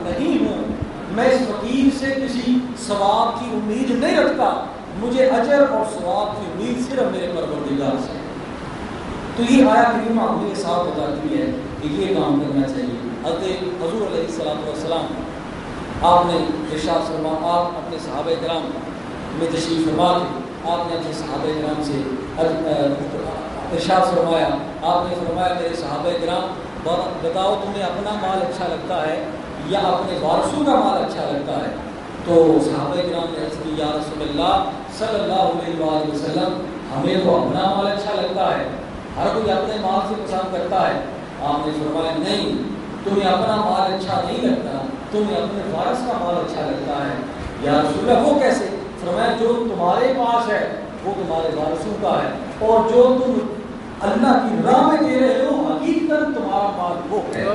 نہیں ہوں. میں اس فقیر سے کسی ثواب کی امید نہیں رکھتا, مجھے اجر اور ثواب کی امید صرف میرے پروردگار سے. تو یہ آیت کریمہ مجھے ساتھ بتاتی ہے کہ یہ کام کرنا چاہیے. حضرت حضور علیہ السلام آپ نے ارشاد فرمایا, آپ اپنے صحابہ کرام میں تشریف فرما کے آپ نے اپنے صحابہ کرام سے ارشاد فرمایا, آپ نے فرمایا میرے صحابہ کرام بتاؤ تمہیں اپنا مال اچھا لگتا ہے یا اپنے وارثوں کا مال اچھا لگتا ہے؟ تو صحابہ کرام نے عرض کی یا رسول اللہ صلی اللہ علیہ وآلہ وسلم ہمیں تو اپنا مال اچھا لگتا ہے, ہر کوئی اپنے مال سے پسند کرتا ہے. آپ نے فرمایا نہیں, تمہیں اپنا مال اچھا نہیں لگتا, تمہیں اپنے وارث کا مال اچھا لگتا ہے. یا رسول اللہ وہ کیسے؟ فرمایا جو تمہارے پاس ہے وہ تمہارے وارثوں کا ہے, اور جو تم اللہ کی راہ میں دے رہے ہو حقیقت تمہارا مال وہ ہے.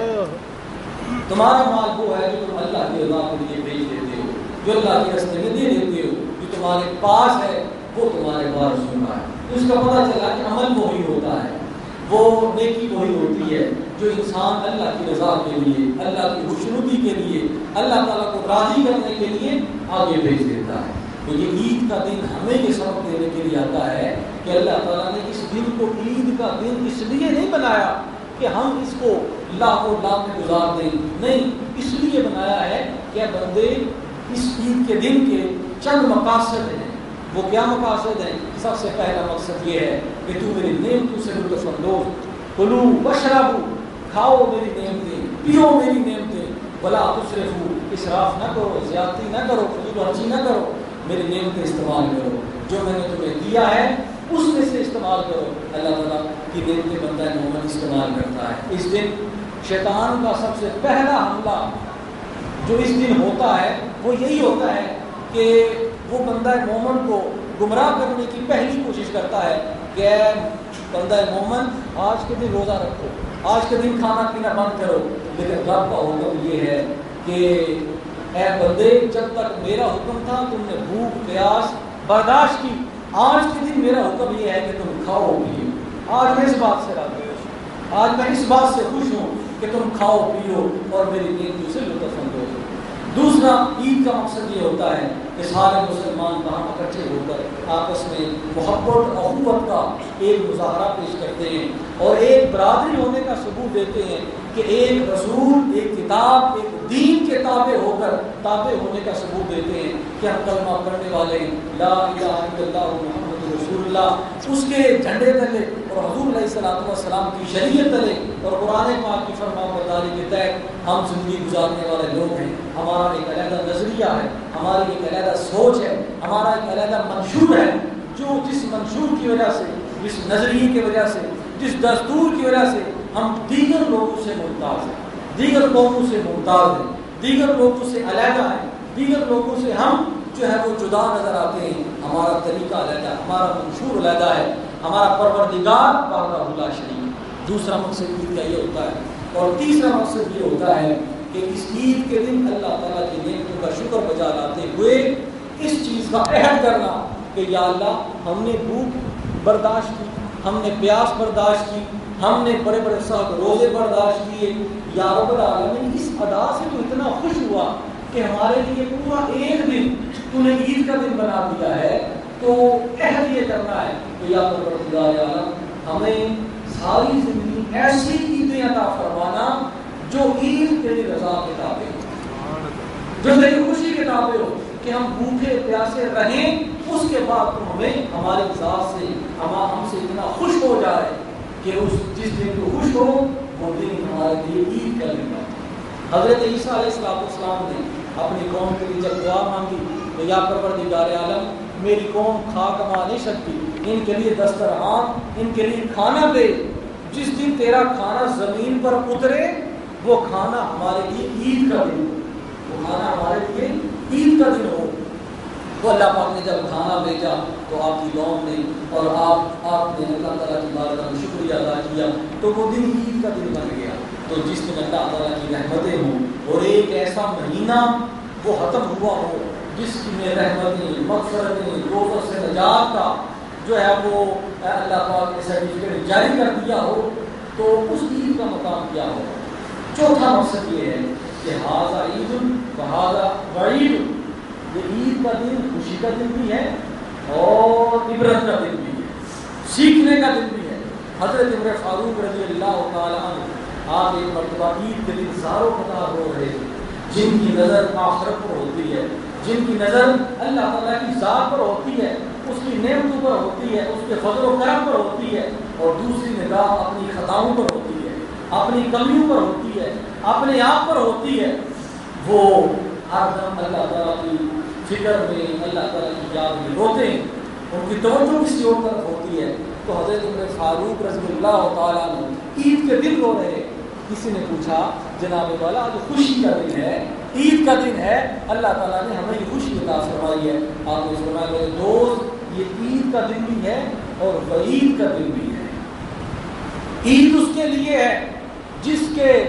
تمہارا مال وہ ہے جو تم اللہ کی رضا کے لیے بھیج دیتے ہو, جو اللہ کے راستے میں دے دیتے ہو. جو تمہارے پاس ہے وہ تمہارے وارثوں کا ہے. اس کا پتہ چلا کہ عمل وہی ہوتا ہے, وہ نیکی وہی ہوتی ہے جو انسان اللہ کی رضا کے لیے, اللہ کی خوشنودی کے لیے, اللہ تعالیٰ کو راضی کرنے کے لیے آگے بھیج دیتا ہے. تو یہ عید کا دن ہمیں یہ سبق دینے کے لیے آتا ہے کہ اللہ تعالیٰ نے اس دن کو عید کا دن اس لیے نہیں بنایا کہ ہم اس کو لاکھوں لاکھ میں گزار دیں, نہیں, اس لیے بنایا ہے کہ بندے اس عید کے دن کے چند مقاصد ہیں. وہ کیا مقاصد ہیں؟ سب سے پہلا مقصد یہ ہے کہ تو میری نعمتوں سے لطف اندوز, کلو واشربو, کھاؤ میری نعمتیں, پیو میری نعمتیں, ولا تسرفو, اسراف نہ کرو, زیادتی نہ کرو, فضول خرچی نہ کرو, میری نعمتیں استعمال کرو, جو میں نے تمہیں دیا ہے اس میں سے استعمال کرو. اللہ تعالیٰ کی نعمتیں بندہ مومن استعمال کرتا ہے. اس دن شیطان کا سب سے پہلا حملہ جو اس دن ہوتا ہے وہ یہی ہوتا ہے کہ وہ بندہ مومن کو گمراہ کرنے کی پہلی کوشش کرتا ہے کہ بندہ مومن آج کے دن روزہ رکھو, آج کے دن کھانا پینا بند کرو. لیکن رب کا حکم یہ ہے کہ اے بندے جب تک میرا حکم تھا تم نے بھوک پیاس برداشت کی, آج کے دن میرا حکم یہ ہے کہ تم کھاؤ پیو. آج میں اس بات سے راضی ہوں, آج میں اس بات سے خوش ہوں کہ تم کھاؤ پیو اور میری نعمتوں سے لطف اندوز ہو. دوسرا عید کا مقصد یہ ہوتا ہے کہ سارے مسلمان وہاں اکٹھے ہو کر آپس میں محبت اور اخوت کا ایک مظاہرہ پیش کرتے ہیں اور ایک برادری ہونے کا ثبوت دیتے ہیں کہ ایک رسول, ایک کتاب, ایک دین کے تابع ہو کر تابع ہونے کا ثبوت دیتے ہیں کہ ہم کلمہ پڑھنے والے لا الہ الا اللہ محمد رسول اللہ, اس کے جھنڈے تلے اور حضور علیہ السلام کی شریعت تلے اور قرآن پاک کی فرمانبرداری کے تحت ہم زندگی گزارنے والے لوگ ہیں. ہمارا ایک علیحدہ نظریہ ہے, ہماری ایک علیحدہ سوچ ہے, ہمارا ایک علیحدہ منشور ہے, جو جس منشور کی وجہ سے, جس نظریے کی وجہ سے, جس دستور کی وجہ سے ہم دیگر لوگوں سے ممتاز ہیں, دیگر لوگوں سے ممتاز ہیں, دیگر لوگوں سے علیحدہ ہیں, دیگر لوگوں سے ہم جو ہے وہ جدا نظر آتے ہیں. ہمارا طریقہ علیحدہ, ہمارا منشور علیحدہ ہے, ہمارا پروردگار وحدہ لا شریک. دوسرا مقصد عید کا یہ ہوتا ہے. اور تیسرا مقصد یہ ہوتا ہے کہ اس عید کے دن اللہ تعالیٰ کی نعمتوں کا شکر بجا لاتے ہوئے اس چیز کا عہد کرنا کہ یا اللہ ہم نے بھوک برداشت کی, ہم نے پیاس برداشت کی, ہم نے بڑے بڑے سخت روزے برداشت کیے, یا رب العالمین اس ادا سے تو اتنا خوش ہوا کہ ہمارے لیے پورا ایک دن تو نے عید کا دن بنا دیا ہے. تو عہد یہ کرنا ہے کہ یا پروردگار عالم ہمیں ساری زندگی ایسی عیدیں عطا فرمانا جو عید تیری رضا کے تابع ہو, جو تیری خوشی کے تابع ہو, کہ ہم بھوکے پیاسے رہیں, اس کے بعد تم ہمیں ہماری ذات سے ہم سے اتنا خوش ہو جائے کہ اس جس دن تو خوش ہو وہ دن ہمارے لیے عید کا دن ہے. حضرت عیسیٰ علیہ السلام نے اپنی قوم کے لیے جب دعا مانگی تو یا پروردگار عالم میری قوم کھا کما نہیں سکتی, ان کے لیے دسترخوان, ان کے لیے کھانا دے, جس دن تیرا کھانا زمین پر اترے وہ کھانا ہمارے لیے عید کا دن ہو, وہ کھانا ہمارے لیے عید کا دن ہو. تو اللہ پاک نے جب کھانا بھیجا تو آپ کی قوم نے اور آپ نے اللہ تعالیٰ کی بارگاہ میں شکریہ ادا کیا تو وہ دن عید کا دن بن گیا. تو جس دن اللہ تعالیٰ کی رحمتیں ہوں اور ایک ایسا مہینہ وہ ختم ہوا ہو جس میں رحمتیں, مغفرتیں, دوزخ سے نجات کا جو ہے وہ اللہ پاک نے سرٹیفکیٹ جاری کر دیا ہو, تو اس عید کا مقام کیا ہوگا. چوتھا مقصد یہ ہے کہ کہ ھذا عید وھذا وعید، یہ عید کا دن خوشی کا دن بھی ہے اور عبرت کا دن بھی ہے، سیکھنے کا دن بھی ہے۔ حضرت عمر فاروق رضی اللہ تعالیٰ عنہ آپ ایک مرتبہ عید کے دن زاروں قطار رو رہے تھے، جن کی نظر آخرت پر ہوتی ہے، جن کی نظر اللہ تعالیٰ کی ذات پر ہوتی ہے، اس کی نعمتوں پر ہوتی ہے، اس کے فضل و کرم پر ہوتی ہے، اور دوسری نگاہ اپنی خطاؤں پر ہوتی ہے، اپنی کمیوں پر ہوتی ہے، اپنے آپ پر ہوتی ہے، وہ ہر دم اللہ تعالیٰ کی فکر میں، اللہ تعالیٰ کی یاد میں روتے ہیں، ان کی توجہ کسی اور طرف ہوتی ہے۔ تو حضرت عمر فاروق رضی اللہ تعالیٰ عنہ عید کے دن رو رہے۔ کسی نے پوچھا جناب والا آج خوشی کا دن ہے، عید کا دن ہے، اللہ تعالیٰ نے ہمیں یہ خوشی عطا فرمائی ہے۔ آپ نے فرمایا میرے دوست یہ عید کا دن بھی ہے اور وعید کا دن بھی ہے۔ عید اس کے لیے ہے جس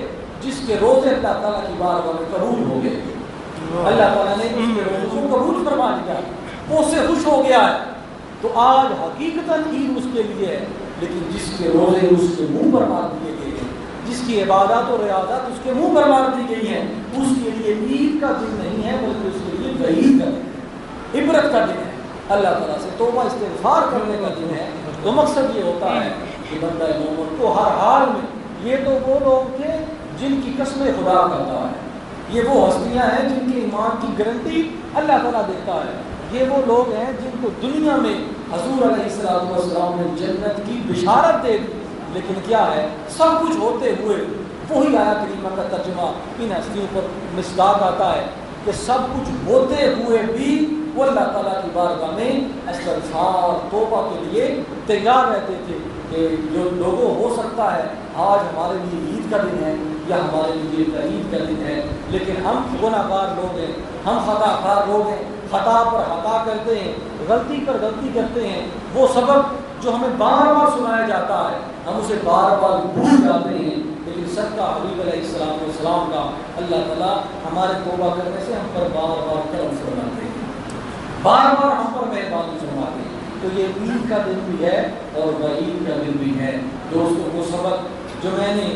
کے روزے اللہ تعالیٰ کی بارگاہ میں قبول ہو گئے، اللہ تعالیٰ نے اس کے روزوں کو قبول فرما دیا، وہ اس سے خوش ہو گیا ہے۔ تو آج حقیقتاً عید اس کے لیے ہے، لیکن جس کے روزے اس کے منہ پر مار دیے گئے ہیں، جس کی عبادات و ریاضات اس کے منہ پر مار دی گئی ہیں، اس کے لیے عید کا دن نہیں ہے بلکہ اس کے لیے وعید کا دن ہے، عبرت کا دن ہے، اللہ تعالیٰ سے توبہ استغفار کرنے کا دن ہے۔ تو مقصد یہ ہوتا ہے کہ بندہ مومن کو ہر حال میں، یہ تو وہ لوگ تھے جن کی قسم خدا کرتا ہے، یہ وہ ہستیاں ہیں جن کے ایمان کی گارنٹی اللہ تعالیٰ دیتا ہے، یہ وہ لوگ ہیں جن کو دنیا میں حضور علیہ السلام نے جنت کی بشارت دے دی، لیکن کیا ہے سب کچھ ہوتے ہوئے وہی آیت کریمہ کا ترجمہ ان ہستیوں پر مصداق آتا ہے کہ سب کچھ ہوتے ہوئے بھی وہ اللہ تعالیٰ کی بارگاہ میں استغفار توبہ کے لیے تیار رہتے تھے کہ جو لوگوں ہو سکتا ہے آج ہمارے لیے عید کا دن ہے یا ہمارے لیے عید کا دن ہے، لیکن ہم گناہ گار لوگ ہیں، ہم خطا کار لوگ ہیں، خطا پر خطا کرتے ہیں، غلطی پر غلطی کرتے ہیں، وہ سبق جو ہمیں بار بار سنایا جاتا ہے ہم اسے بار بار بھول جاتے ہیں، لیکن صدقہ حبیب علیہ السلام کا اللہ تعالیٰ ہمارے توبہ کرنے سے ہم پر بار بار کرم فرماتے ہیں، بار بار ہم پر مہربانی فرماتے ہیں۔ تو یہ عید کا دن بھی ہے اور وعید کا دن بھی ہے۔ دوستوں کو سبق جو میں نے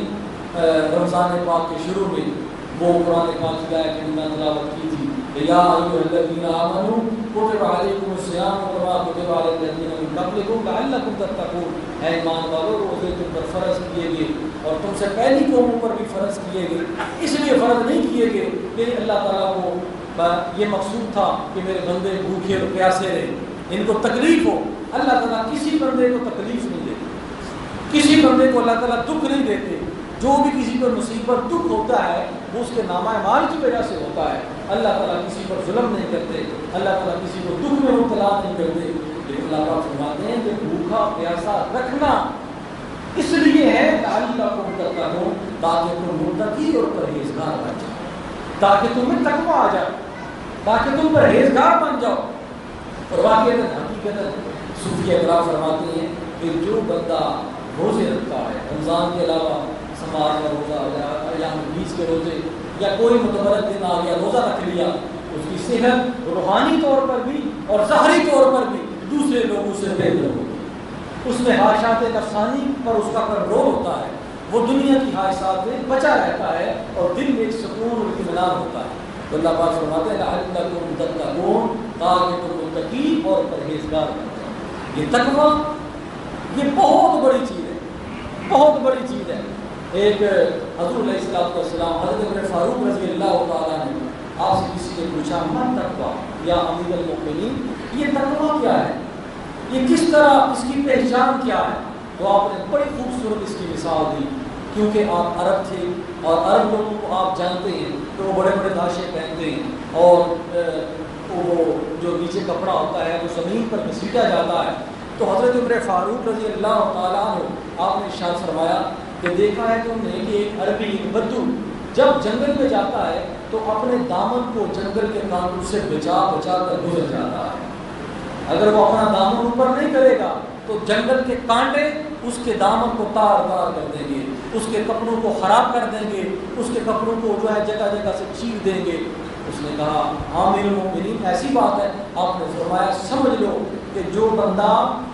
رمضان پاک کے شروع میں وہ قرآن پاک کی آیت میں تلاوت کی تھی، یا ایھا الذین آمنوا کتب علیکم الصیام کما کتب علی الذین من قبلکم لعلکم تتقون، اے ایمان والو روزے تم پر فرض کیے گئے اور تم سے پہلی قوموں پر بھی فرض کیے گئے، اس لیے فرض نہیں کیے گئے کہ اللہ تعالیٰ کو یہ مقصود تھا کہ میرے بندے بھوکے اور پیاسے رہیں، ان کو تکلیف ہو۔ اللہ تعالیٰ کسی بندے کو تکلیف نہیں دیتے، کسی بندے کو اللہ تعالیٰ دکھ نہیں دیتے، جو بھی کسی پر مصیبت دکھ ہوتا ہے وہ اس کے نامہ اعمال کی وجہ سے ہوتا ہے۔ اللہ تعالیٰ کسی پر ظلم نہیں کرتے، اللہ تعالیٰ کسی کو دکھ میں مبتلا نہیں کرتے، لیکن اللہ تعالیٰ فرماتے ہیں کہ بھوکا پیاسا رکھنا اس لیے ہے لعلکم تتقون، تاکہ تم متقی اور پرہیزگار بن جاؤ، تاکہ تمہیں تقویٰ آ جائے، تاکہ تم پرہیزگار بن جاؤ۔ اور واقعی حقیقت صوفیہ کرام فرماتے ہیں کہ جو بندہ روزے رکھتا ہے رمضان کے علاوہ سماج کا روزہ یا بیس کے روزے یا کوئی متبرک دن آ گیا روزہ رکھ لیا، اس کی صحت روحانی طور پر بھی اور ظاہری طور پر بھی دوسرے لوگوں سے بہتر ہوگی، اس میں خواہشات نفسانی پر اس کا کنٹرول ہوتا ہے، وہ دنیا کی خواہشات میں بچا رہتا ہے اور دل میں ایک سکون اور اطمینان ہوتا ہے۔ تو اللہ پاک فرماتے ہیں لعلکم تتقون، تاکہ تم متقی اور پرہیزگار بن جاؤ۔ یہ تقویٰ یہ بہت بڑی چیز ہے، بہت بڑی چیز ہے۔ ایک حضور علیہ السلام حضرت عمر فاروق رضی اللہ تعالیٰ نے آپ سے کسی نے پوچھا من تقویٰ یا امیر المؤمنین، یہ تقویٰ کیا ہے، یہ کس طرح اس کی پہچان کیا ہے؟ تو آپ نے بڑی خوبصورت اس کی مثال دی، کیونکہ آپ عرب تھے اور عرب لوگوں کو آپ جانتے ہیں تو وہ بڑے بڑے لاشیں پہنتے ہیں اور وہ جو نیچے کپڑا ہوتا ہے وہ زمین پر گھسیٹا جاتا ہے۔ تو حضرت عمر فاروق رضی اللہ تعالیٰ عنہ آپ نے ارشاد فرمایا کہ دیکھا ہے تم نے کہ ایک عربی ایک بدو جب جنگل میں جاتا ہے تو اپنے دامن کو جنگل کے کانٹوں سے بچا بچا کر گزر جاتا ہے، اگر وہ اپنا دامن اوپر نہیں کرے گا تو جنگل کے کانٹے اس کے دامن کو تار تار کر دیں گے، اس کے کپڑوں کو خراب کر دیں گے، اس کے کپڑوں کو جو ہے جگہ جگہ سے چیر دیں گے۔ اس نے کہا عامر المؤمنین ایسی بات ہے؟ آپ نے فرمایا سمجھ لو کہ جو بندہ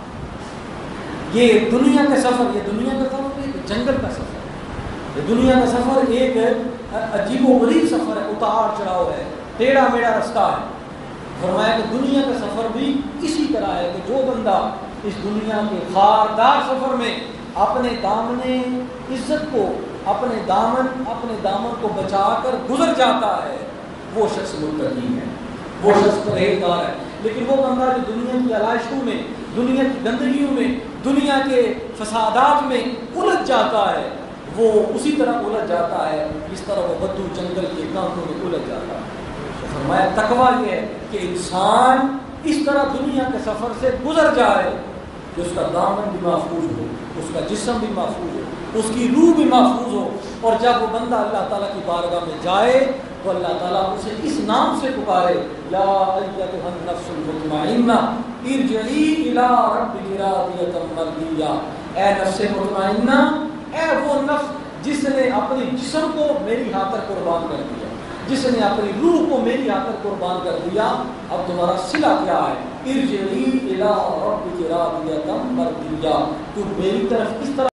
یہ دنیا کا سفر، یہ دنیا کا سفر ایک جنگل کا سفر، یہ دنیا کا سفر ایک عجیب و غریب سفر ہے، اتار چڑھاؤ ہے، ٹیڑھا میڑھا رستہ ہے۔ فرمایا کہ دنیا کا سفر بھی اسی طرح ہے کہ جو بندہ اس دنیا کے خاردار سفر میں اپنے دامن عزت کو، اپنے دامن کو بچا کر گزر جاتا ہے، وہ شخص متقی ہے، وہ شخص پرہیزگار ہے۔ لیکن وہ بندہ جو دنیا کی علائشوں میں، دنیا کی گندگیوں میں، دنیا کے فسادات میں الجھ جاتا ہے، وہ اسی طرح الجھ جاتا ہے جس طرح وہ بدو جنگل کے کانٹوں میں الجھ جاتا ہے۔ فرمایا تقویٰ یہ ہے کہ انسان اس طرح دنیا کے سفر سے گزر جائے کہ اس کا دامن بھی محفوظ ہو، اس کا جسم بھی محفوظ ہو، اس کی روح بھی محفوظ ہو، اور جب وہ بندہ اللہ تعالیٰ کی بارگاہ میں جائے تو اللہ تعالیٰ اسے اس نام سے پکارے، یا ایتھا النفس المطمئنہ ارجعی الی ربک راضیۃ مرضیہ، اے نفس مطمئنہ، اے وہ نفس جس نے اپنی جسم کو میری خاطر قربان کر دیا، جس نے اپنی روح کو میری خاطر قربان کر دیا، اب تمہارا صلہ کیا ہے؟ ارجعی الی ربک راضیۃ مرضیہ، تو میری طرف اس طرح